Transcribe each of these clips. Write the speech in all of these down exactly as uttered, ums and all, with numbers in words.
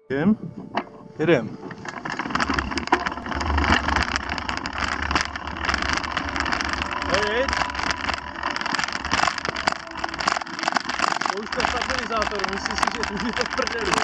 Jedem? Jedem. Hej, poušťte stabilizátoru, myslím si, že už je to v prdeli.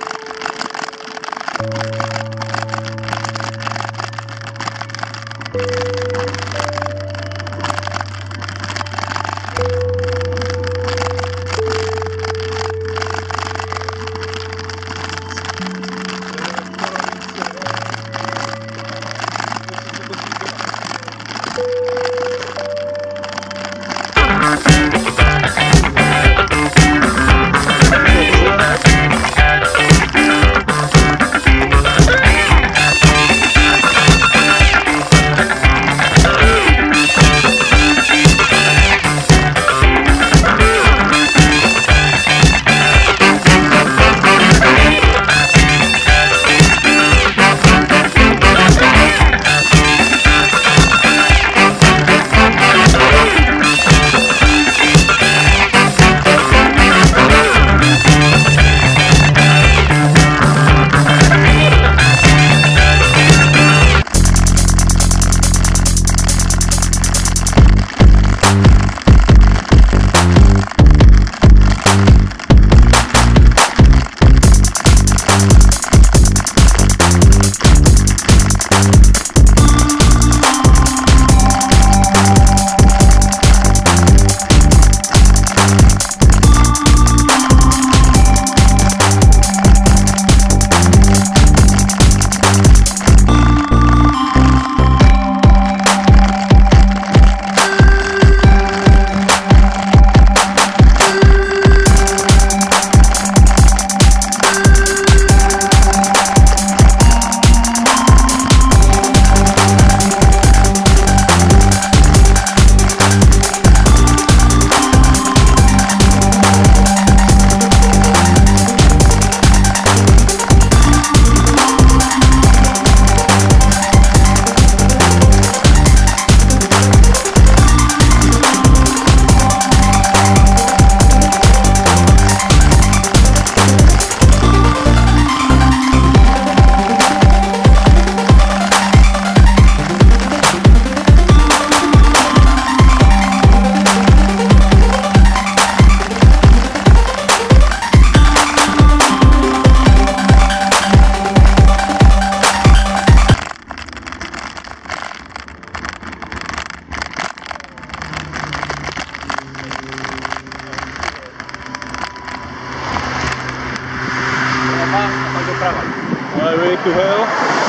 Highway to hell.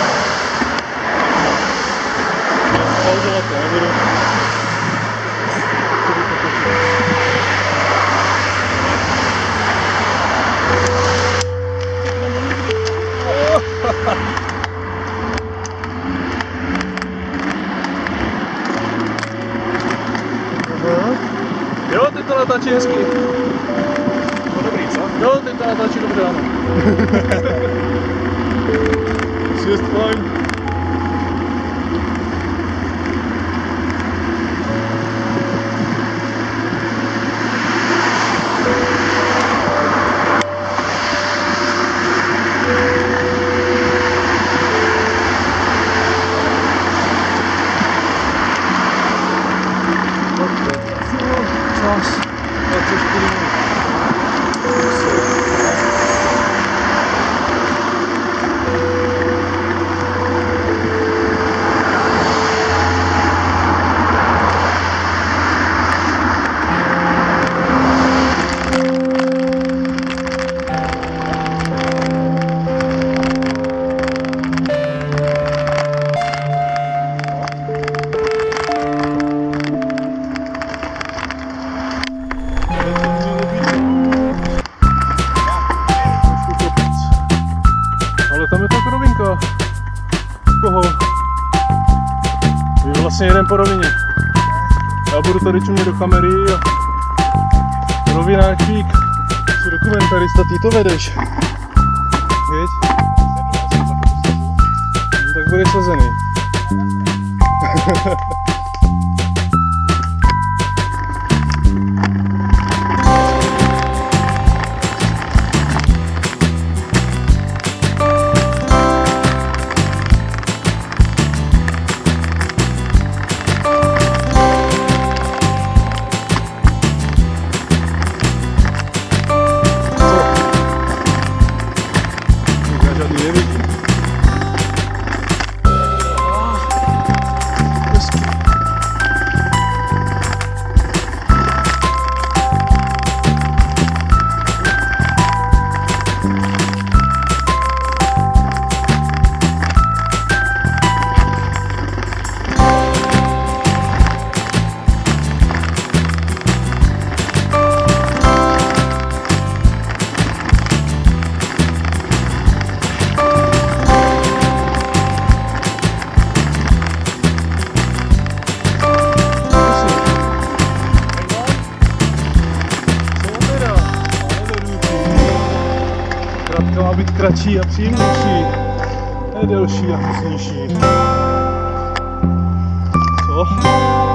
Pauzovat to nebudu. Jo, ty to natáčí hezky. No dobrý, co? Jo, ty to natáčí dobře, ano. Jest fajn. Czas. Ja coś pilnuję. Tam je tak rovinka. Koho? Je vlastně jeden po rovině. Já budu tady čumět do kamery a rovináčík. Jsi dokumentarista, ty to vedeš. Víš? No, tak budeš sazený. Zkrátka má být kratší a příjemnější. Ne delší a husnější. Co?